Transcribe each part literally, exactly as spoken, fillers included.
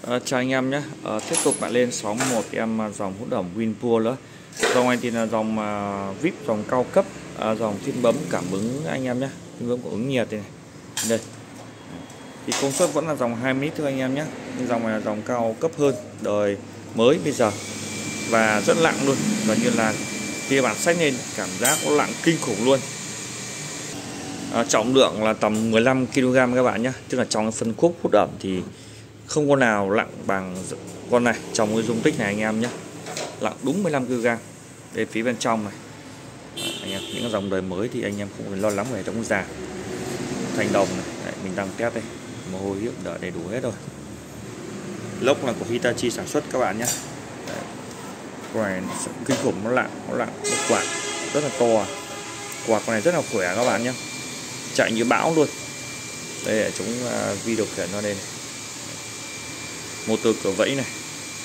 À, chào anh em nhé. À, tiếp tục lại lên sóng một em dòng hút ẩm Whirlpool nữa. Dòng này thì là dòng uh, vê i pê, dòng cao cấp, à, dòng phím bấm cảm ứng anh em nhé, phím bấm cảm ứng nhiệt này. Đây thì công suất vẫn là dòng hai mươi lít thôi anh em nhé, nhưng dòng này là dòng cao cấp hơn, đời mới bây giờ và rất nặng luôn, gần như là khi bạn xách lên cảm giác nó nặng kinh khủng luôn. À, trọng lượng là tầm mười lăm ki lô gam các bạn nhé, tức là trong cái phân khúc hút ẩm thì không có nào nặng bằng con này trong cái dung tích này anh em nhé, nặng đúng mười lăm ki lô gam. Đây phía bên trong này. Đấy, anh em những dòng đời mới thì anh em không phải lo lắng về chống già thành đồng này. Đấy, mình đang test đây, mồ hôi hiếp đỡ đầy đủ hết rồi. Lốc là của Hitachi sản xuất các bạn nhé. Quạt kinh khủng, nó nặng, nó nặng, nó quạt rất là to, quạt con này rất là khỏe các bạn nhé, chạy như bão luôn. Đây là chúng uh, vi điều khiển nó đây này. Motor cửa vẫy này.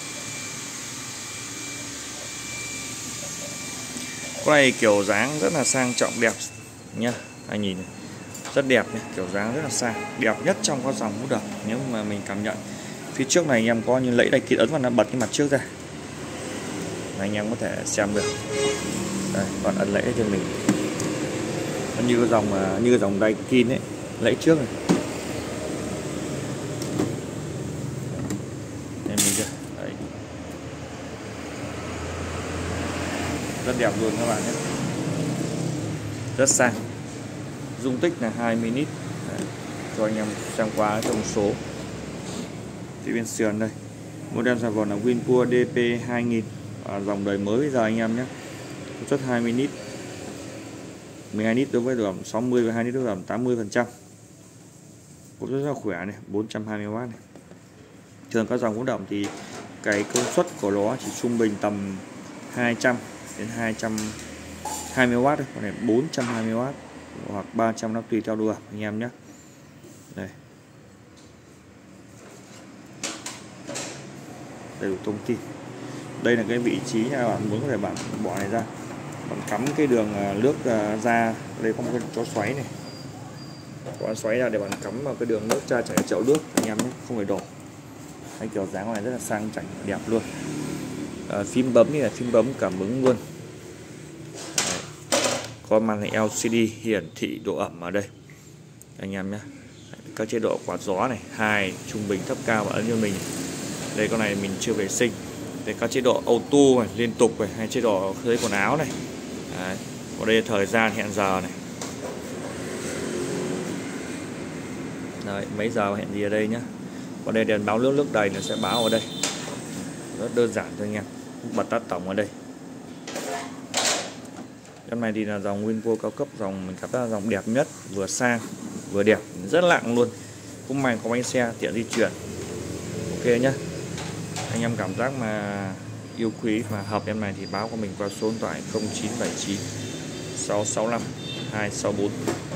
Con này kiểu dáng rất là sang trọng đẹp nhá, anh nhìn này. Rất đẹp nhé, kiểu dáng rất là sang, đẹp nhất trong các dòng hút ẩm nếu mà mình cảm nhận. Phía trước này anh em có như lẫy đây, kia ấn vào nó bật cái mặt trước ra, anh em có thể xem được. Đây, còn ấn lẫy cho mình nó như cái dòng như cái dòng Daikin ấy, lẫy trước này. Em nhìn chưa? Đấy. Rất đẹp luôn các bạn nhé, rất sang. Dung tích là hai mươi lít. Đấy, cho anh em xem qua thông số. Phía bên sườn đây, model sản phẩm là Whirlpool đê pê hai nghìn, à, dòng đời mới bây giờ anh em nhé, công suất hai mươi lít, mười hai lít đối với độ ẩm sáu mươi và hai lít đối với độ ẩm tám mươi phần trăm. Cũng rất là khỏe này, bốn trăm hai mươi oát này. Thường các dòng hút ẩm thì cái công suất của nó chỉ trung bình tầm hai trăm đến hai trăm hai mươi oát thôi, còn này bốn trăm hai mươi oát hoặc ba trăm nó tùy theo độ ẩm anh em nhé. Đây, đầy đủ thông tin. Đây là cái vị trí nha bạn, muốn có thể bạn bỏ này ra, bạn cắm cái đường nước ra. Đây có một cái chỗ xoáy này, có xoáy ra để bạn cắm vào cái đường nước ra chảy chậu nước anh em nhé, không phải đổ. Cái kiểu dáng này rất là sang chảnh đẹp luôn. À, phím bấm như là phím bấm cảm ứng luôn. Đấy. Có màn hình lờ xê đê hiển thị độ ẩm ở đây anh em nhé. Các chế độ quạt gió này, hai, trung bình, thấp, cao và ấn cho mình. Đây con này mình chưa vệ sinh. Đây các chế độ auto này, liên tục này, hay chế độ khơi quần áo này. Đấy. Ở đây thời gian hẹn giờ này. Đấy, mấy giờ hẹn gì ở đây nhá. Còn đây đèn báo nước nước đầy nó sẽ báo ở đây. Rất đơn giản thôi anh em. Bật tắt tổng ở đây. Cái này thì là dòng Whirlpool cao cấp, dòng mình cảm giác là dòng đẹp nhất, vừa sang vừa đẹp, rất nặng luôn. Cũng may có bánh xe tiện di chuyển. Ok nhá. Anh em cảm giác mà yêu quý và hợp em này thì báo của mình qua số điện thoại không chín bảy chín sáu sáu năm hai sáu bốn.